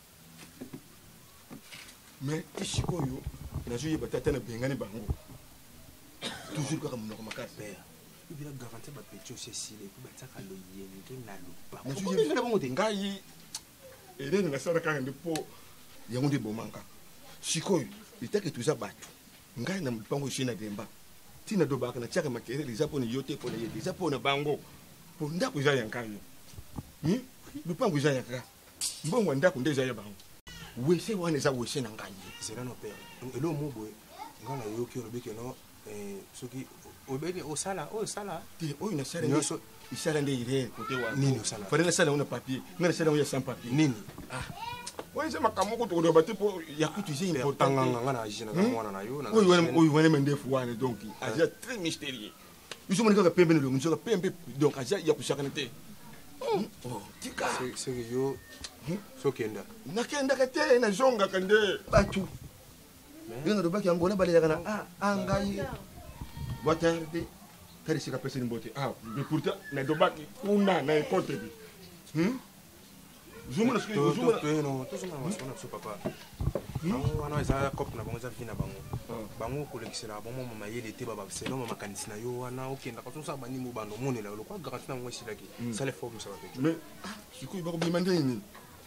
mais ici koyo na zo yeba tata na bengani bango toujours comme nous comme père il bien garantir ba petit Cécile et ba tsaka lo yenge na lupa na je vais bango ngai ere na sala ka ndipo yango ndi bomanka sikoyo itake tuza batu ngai na mpango shina demba tina do baka na chaka makere les japonais yote pour les japonais bango pour ndako ja yankayo mpango ja yanka mbongo ndako ndeja ya bango wese wane za wese na ngai c'est là nos père elo mobo ngana yoki olobeke no soki obedi osala ti oyo na sala nyoso isala nde ire kote wa nini osala fare na sala una papier ngana sala una sans papier nini oyo se makamoko to do bati po ya kutu je important ngana jina na mwana na yo na oyo wane mendefu wane donc aja très mystérieux iso moni ka pembe no nzo ka pembe donc aja ya kushaka nte tika c'est yo sokenda nakenda kate na jonga kande batu Bien de baki angona bale yakana angai watarde kari sika pesa nimbote mais pourtant na do baki kuna na ekote bi zuma no so papa wana eza cop na bango za fina bango kolekisela bango mama yele te baba selo mama kanisi na yo wana okenda ka tsosa bani mo bando monela lo kwa garanti na ngo silaki ça les forme ça va mais siku ba ko bimande ni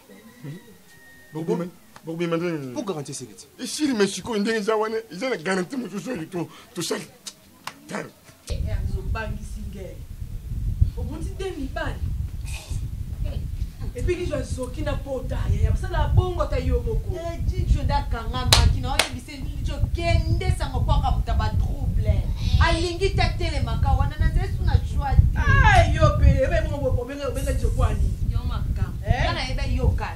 pour garantir sécurité. Et si les Mexicains ont des awane, ils ont la garantie de tout ça. Et puis je suis qui n'a pas taille, ça la bongo ta yo moko. Je dakanga makina, oyo bise jo kende sango kwa kabuta ba trouble. Alingi tatele maka wana na zesu na chwa. Ah yo pe, ebe mo bo benga jo kwani. Yo maka. Kana ebe yoka.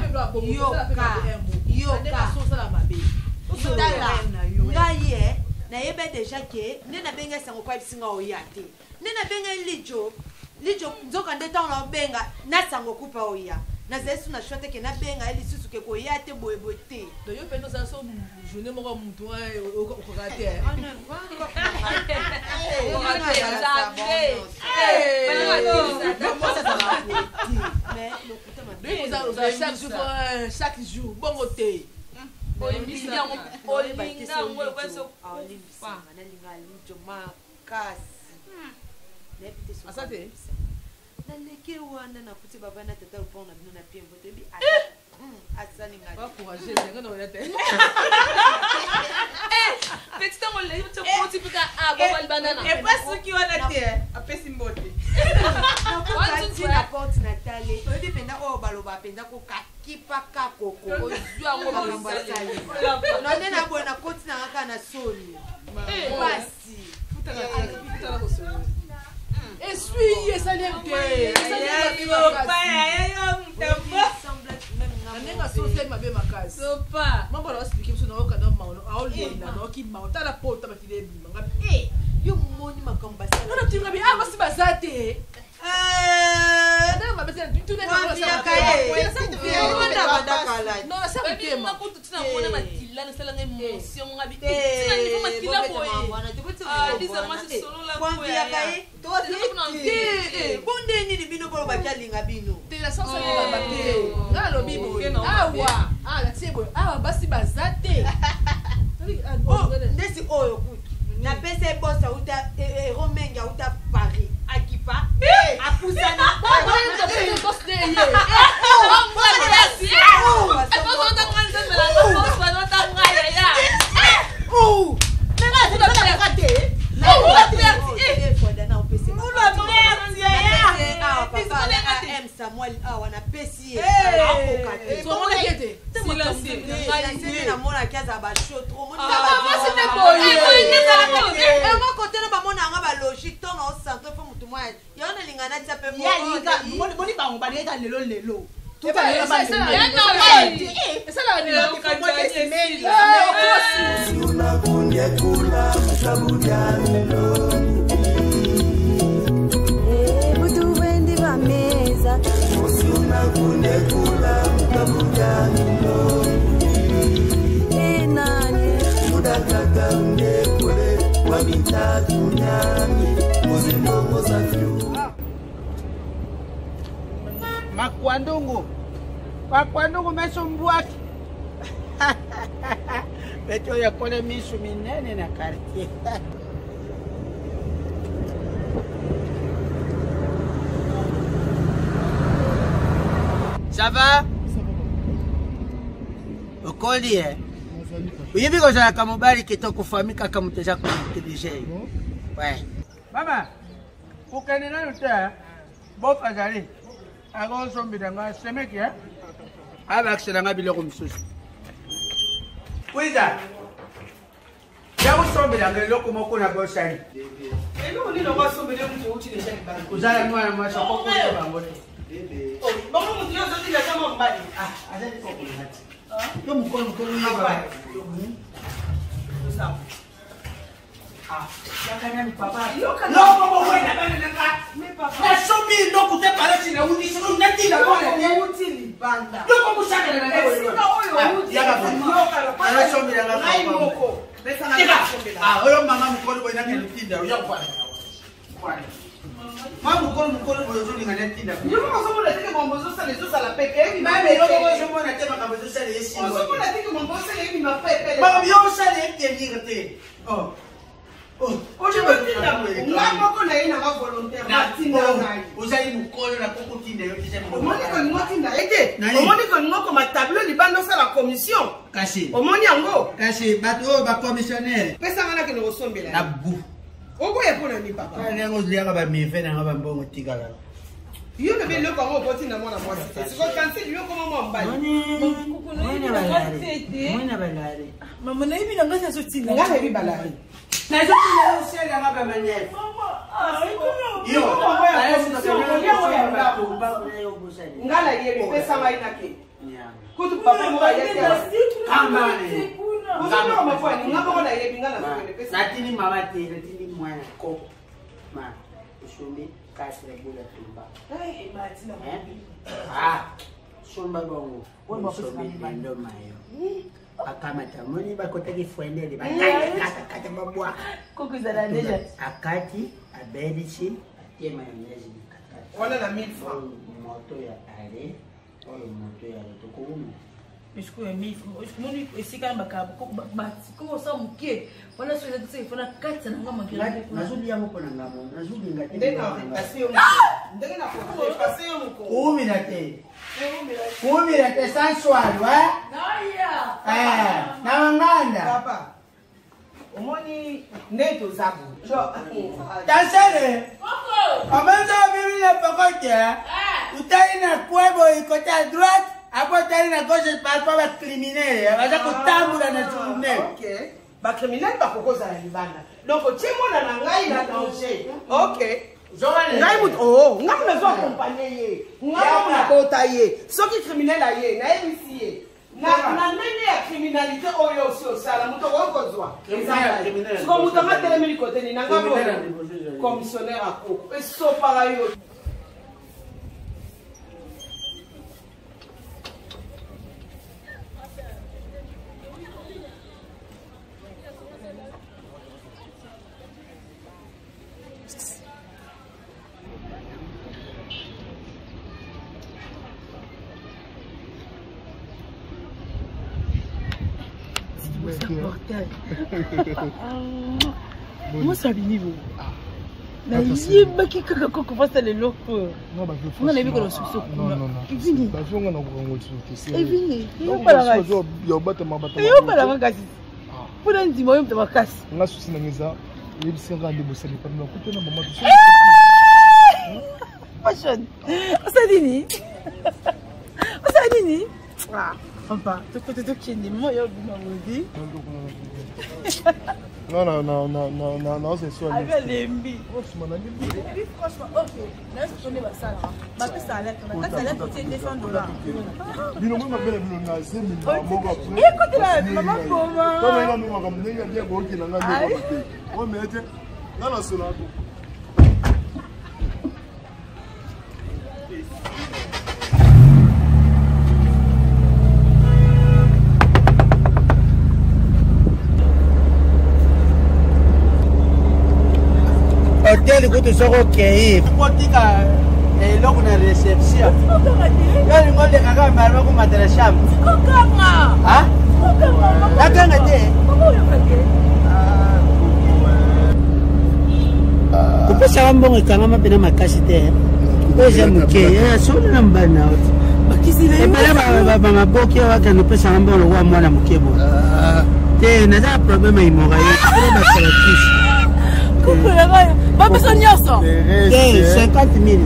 Ngaye na yebe déjà que nena benga sango kwa bisinga oyate. Nena benga lijo nzoka ndeta na benga na sango kupa oya. Na zesu na shwate ke na benga eli susu ke ko yate boyebote. Do yo pendo sa so journée moko mutu o raté. Ah non, chaque jour bon côté naleke wana nakuti baba na tata upona bino na pie mbote bi asani ngati ba courage nga no lete petit temps on le tu poti pika baba le banana et pas ce qui wana te apesi mbote na porte natale obi penda o baloba penda ko kakipa ka koko ozwa ngo bamba sali no nena bona koti na ngaka na soli basi futa na ko soli essuie ça l'aime anenga sose mabe makasi sopa mambo la expliquer biso na okana maono aolinda na okima otala pota batile bima ngapi yo moni makambo basi na tinga bi basi bazate nda mabese tu ne pas ça non ça me ma kutu tina mona matila na sala ngai motion ngabi tina ni ko matila boye dis-moi si solo la konviaka ye bonde nini bino kolobaki alinga bino te la sansa ya bate nga lobi boye awa la tie boye awa basi baza te ndesi oyo kutu napesa ebosa uta romengi auta Paris akipa apusana Samuel awa na pesi namona kiaza basho tromoniango kote na bamona anga balogi ntonga osanto mpe motu mwa yaona lingana tia mpe boni bango baleka lelo meza Mosuna kunekula mkabujanino enani Mudakaka mnekule Wabintatu nyami Muzimongo zafyu Makwandungu mesumbuaki Beto ya kole misu minene na kartie Ça va? Okoli uyibi kozala kamobali kitoko fami kaka muteza kutelije. Ouais. Mama, ukene na luta bof azali. Ago sombida nga semeki eh? Aba aksela nga biloko msusu. Kwiza. Ya usombida nga loko moko na bosani. Elo ni lo wasombida mtu uchi de shani bana. Kuzala mwana mwasha koko ya bangote. Oh, bongo mtu yote ndio kama mbali. Acha niko kulihati. Yo mkono hapa. Sawa. Yakanyani papa. No, wewe bana nanga. Me papa. Na shobi ndo kutepala chini udi sio ndati la bwana. Uti ni banda. Yo kwa mushaka na nanga. Sina oyo uti. Yaka bwana. Na shobi la nanga. Ngai moko. Pesa na shobi la. Oyo mama mkono kwa nanga nitinda. Yo kwa. Kwa. Mama mkono kwa zoni ngane tinda. Yo kwa sababu nataka mambozo sana hizo sala peke hivi. Mama yo kwa sababu nataka mambozo sana hizo. Kwa sababu nataka mambozo sana hivi mapepe. Mama yo sana hivi ngirete. Oh. Oje batinda mwe. Ngako na ina ka volontaire. Batinda ngai. Uzali mukolo na koko tinda yo tise mukolo. Omoni ko ngotinda ete. Omoni ko ngoko ma tableau libando sa la commission. Kasi. Omoni yango. Kasi bato ba commissionnaire. Pesa ngana ke no sombela. Na bu. Obo epona ni papa. Kana ngo lianga ba mife na ngaba mbongo tikala. Yo bebe loko ngo botinda mona mwasi. Siko kanse yo koma mo mbali. Mwana balari. Mama na hivi na ngasa sotinda. Ngana hivi balari. Na hizo kile useli ngaba manene. Yo. Ngala yeye pesa maina ke. Kutu papa mo yake. Kambane. Ngaba mafani ngaba na yeye bingana na pesa. Natini mama tele tini mwana ko. Ma. Ushumbi kasi bula tumba. Eh batina. Shomba bongo. Wewe pesa ndo mayo. Akamata moni bakotaki fuendele bakata mabwa kokuzana deja akati abedichi ye mayonnaise nikata wala na 1000 francs moto ya ale wala moto ya tokumu isiko ya 1000 francs isiko moni esika bakabo kokubati ko sa muke wala so ya tsefona kata na ngama kila nazuli yango pona ngamo nazuli ngati ndena pasio ndena ko pasio muko umilate umilate sensual wa na wanganda papa omoni neto zabu tansere amanza bibi na pakote utali na kwebo ikote à droite apo tali na gauche par rapport à criminel baza kutambula na journée OK ba criminel ba kokoza na libanda donc chimona na ngai na danger OK ngai mutu oh ngai na zo accompagner ye ngai na kota ye soki criminel aye na ebisi ye na nene ya criminalité oyo aussi osala mutu okozwa siko mutu amatelemeli kote ni nanga commissionnaire akoko esopaka yo Moi, ça vient vous. Mais il y a qui commence à le loco. Non, on a vu que le sous-sous. Non. Il vient. Il vient. Il pas la race. Il pas la race. Pour un dimanche, il va casser. On a souci dans les arts. Il y a des rendez-vous. C'est pas nous. Écoutez, la maman. Fashion. On s'est dit. Papa, tu peux te dire moi, il y a non, c'est sûr. Avec les mbi. Franchement, ok. Là, je connais ça. Ma ça allait. Ma ça allait pour $200. Écoute là, maman comment? Hôtel écoute ça OK. Potika eloko na réception. Yali ngole kaka marwa ko matela sham. Kokanga. Ha? Kokanga. Nakanga te. Kupesa wambongo kanga mapena makasi te. Oja muke ya solo namba na oti. Bakisile. Ebala ba maboki waka no pesa wambongo wa mwana mukebo. Te na za problème imoga ye. Pour ba salatrice. Pas besoin de ça. 50 000.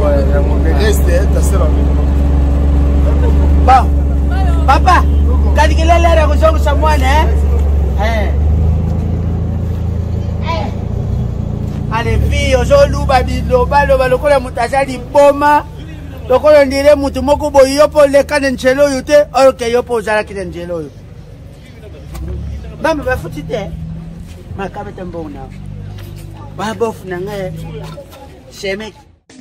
Bon, papa, quand il a l'air de rejoindre moi, allez, fille, aujourd'hui, babilo, balo, le mutaja di boma. Le colon dirait mutumoko boyopo le canenchelo yute, or que yopo zara kinengelo. Bamba, va foutite. Ma cabette est bonne. Babof nanga shemek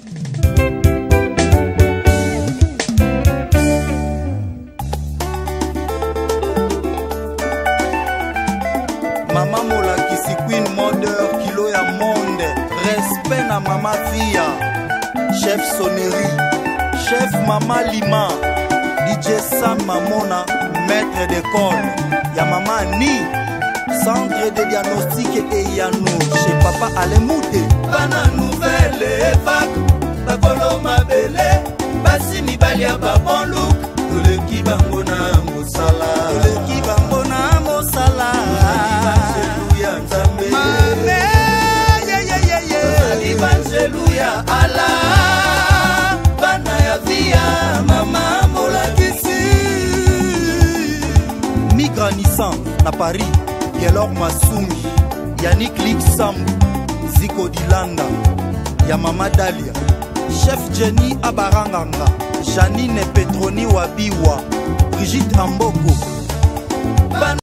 Mama molakisi Queen Modeur kilo ya monde respect na mama Via chef sonnerie chef Mama Lima DJ Sam Mamona maître d'école ya mama Ni centre de diagnostic et Yano chez papa Alemoute. Bana nouvelle époque, bakolo mabele, basi mibali ya babon look, toleki bango na mosala. Alléluia Nzambe. Mame, Alléluia Allah, bana ya Via, mama molakisi. Migranissan na Paris. Kelor Masumi, Yannick Lixambu, Zico Dilanda, ya Mama Dalia, Chef Jenny Abaranganga, Janine Petroni Wabiwa, Brigitte Amboko.